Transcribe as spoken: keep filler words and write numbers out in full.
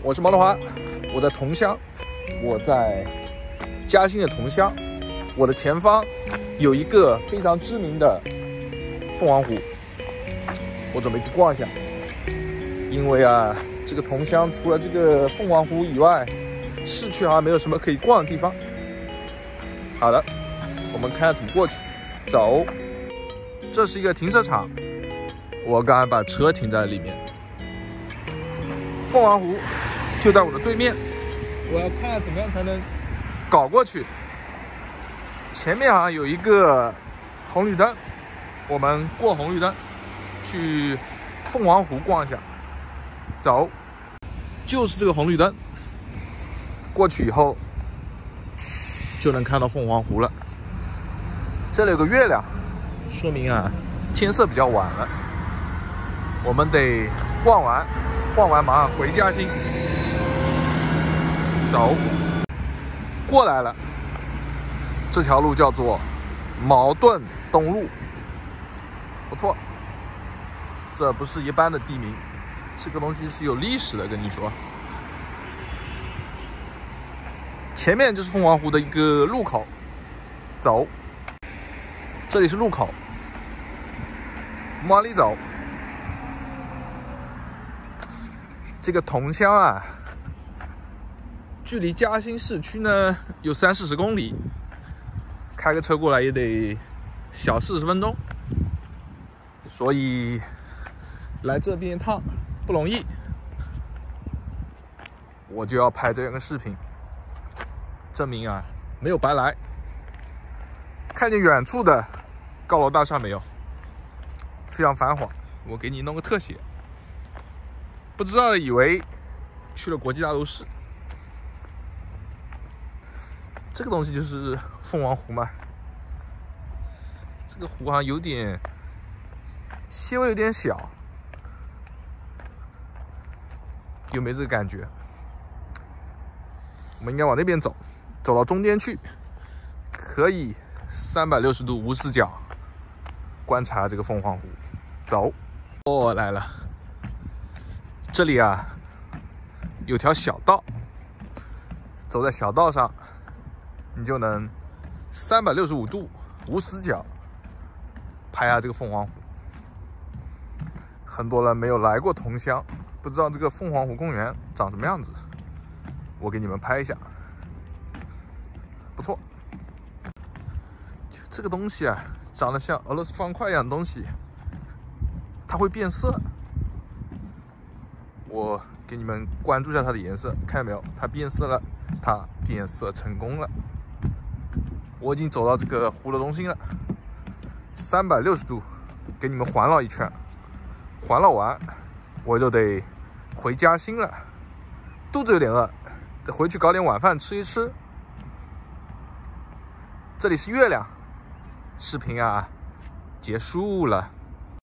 我是毛德华，我在桐乡，我在嘉兴的桐乡，我的前方有一个非常知名的凤凰湖，我准备去逛一下。因为啊，这个桐乡除了这个凤凰湖以外，市区好像没有什么可以逛的地方。好的，我们看下怎么过去。走，这是一个停车场，我刚才把车停在里面。凤凰湖就在我的对面，我要看看怎么样才能搞过去。前面好像有一个红绿灯，我们过红绿灯去凤凰湖逛一下。走，就是这个红绿灯，过去以后就能看到凤凰湖了。这里有个月亮，说明啊天色比较晚了。我们得逛完，逛完马上回嘉兴。走，过来了。这条路叫做茅盾东路，不错。这不是一般的地名，这个东西是有历史的，跟你说。前面就是凤凰湖的一个入口，走，这里是入口，往里走。这个桐乡啊，距离嘉兴市区呢有三四十公里，开个车过来也得小四十分钟，所以来这边一趟不容易，我就要拍这样个视频，证明啊没有白来。看见远处的高楼大厦没有？非常繁华，我给你弄个特写。不知道的以为去了国际大都市。这个东西就是凤凰湖嘛。这个湖好像有点稍微有点小，有没有这个感觉？我们应该往那边走，走到中间去，可以三百六十度无死角观察这个凤凰湖。走，哦，来了。这里啊有条小道，走在小道上，你就能三百六十五度无死角拍下这个凤凰湖。很多人没有来过桐乡，不知道这个凤凰湖公园长什么样子，我给你们拍一下，不错。就这个东西啊，长得像俄罗斯方块一样的东西，它会变色。我给你们关注一下它的颜色，看见没有？它变色了，它变色成功了。我已经走到这个湖的中心了，三百六十度给你们环绕一圈，环绕完我就得回嘉兴了。肚子有点饿，得回去搞点晚饭吃一吃。这里是月亮，视频啊结束了。